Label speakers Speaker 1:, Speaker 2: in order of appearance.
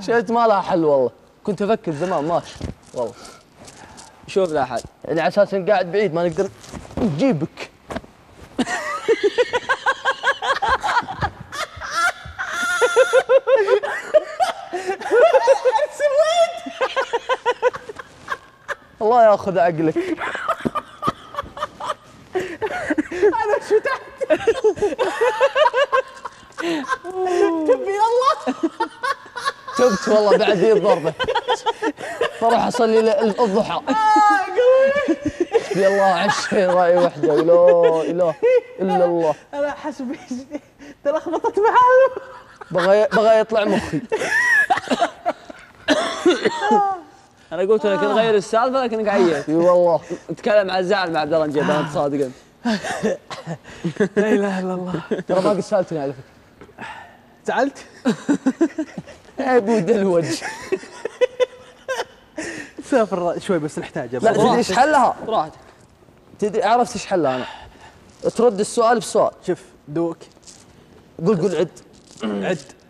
Speaker 1: شفت ما لها حل والله، كنت افكر زمان ماشي والله.
Speaker 2: شوف لا حل
Speaker 1: يعني على اساس إن قاعد بعيد ما نقدر نجيبك. الله ياخذ عقلك.
Speaker 3: انا شو تحت. تبي الله.
Speaker 1: تبت والله بعد ذي الضربه. بروح اصلي الضحى. حسبي الله عشرين راي وحده ولا اله الا الله.
Speaker 3: انا حسب تلخبطت معاه.
Speaker 1: بغى يطلع مخي.
Speaker 2: انا قلت لك نغير السالفه لكنك عييت.
Speaker 1: اي والله.
Speaker 2: نتكلم عن الزعل مع عبد الله نجيب انت صادق انت.
Speaker 3: لا اله الا الله.
Speaker 1: ترى ما قد سالتني على فكره.
Speaker 3: زعلت؟
Speaker 1: يا بود الوجه.
Speaker 3: سافر شوي بس نحتاجه.
Speaker 1: لا تدري ايش حلها؟
Speaker 2: براحتك.
Speaker 1: تدري عرفت ايش حلها انا؟ ترد السؤال بسؤال.
Speaker 3: شوف دوك.
Speaker 1: قول عد.
Speaker 3: عد.